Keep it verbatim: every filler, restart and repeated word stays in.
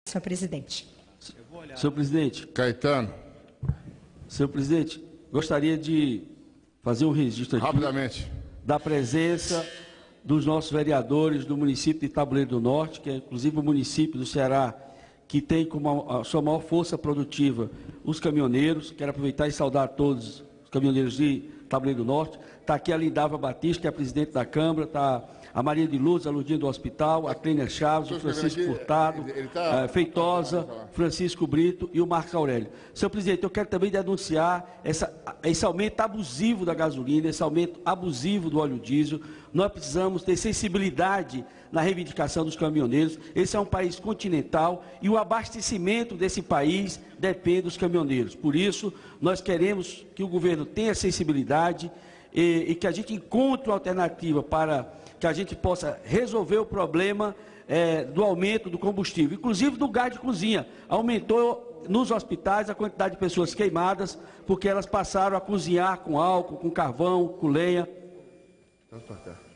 senhor presidente. Senhor presidente. Caetano. Senhor presidente, gostaria de fazer um registro aqui. Rapidamente. Da presença dos nossos vereadores do município de Tabuleiro do Norte, que é inclusive o município do Ceará que tem como a sua maior força produtiva os caminhoneiros. Quero aproveitar e saudar todos os caminhoneiros de Tabuleiro do Norte. Está aqui a Lindava Batista, que é a presidente da Câmara, está a Maria de Luz, a Lurdinha do Hospital, a Clênia Chaves, o Francisco Furtado, a Feitosa, Francisco Brito e o Marcos Aurélio. Senhor presidente, eu quero também denunciar essa, esse aumento abusivo da gasolina, esse aumento abusivo do óleo diesel. Nós precisamos ter sensibilidade na reivindicação dos caminhoneiros. Esse é um país continental e o abastecimento desse país depende dos caminhoneiros. Por isso, nós queremos que o governo tenha sensibilidade e, e que a gente encontre uma alternativa para que a gente possa resolver o problema é, do aumento do combustível, inclusive do gás de cozinha. Aumentou nos hospitais a quantidade de pessoas queimadas, porque elas passaram a cozinhar com álcool, com carvão, com lenha.